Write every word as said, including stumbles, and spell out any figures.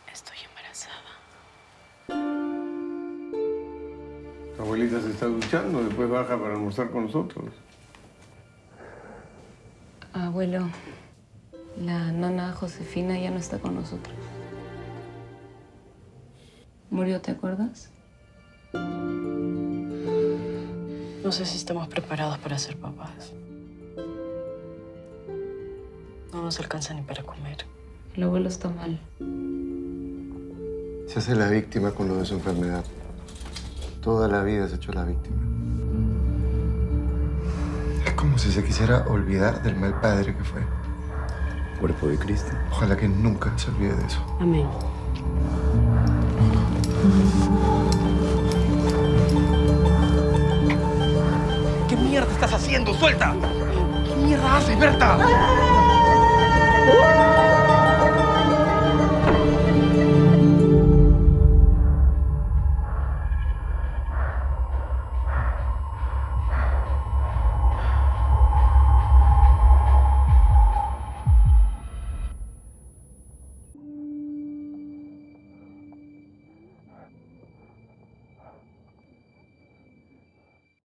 Estoy embarazada. Tu abuelita se está duchando, después baja para almorzar con nosotros. Abuelo, la nona Josefina ya no está con nosotros. Murió, ¿te acuerdas? No sé si estamos preparados para ser papás. No nos alcanza ni para comer. El abuelo está mal. Se hace la víctima con lo de su enfermedad. Toda la vida se ha hecho la víctima. Es como si se quisiera olvidar del mal padre que fue. Cuerpo de Cristo. Ojalá que nunca se olvide de eso. Amén. ¿Qué mierda estás haciendo? ¡Suelta! ¿Qué mierda haces, Berta?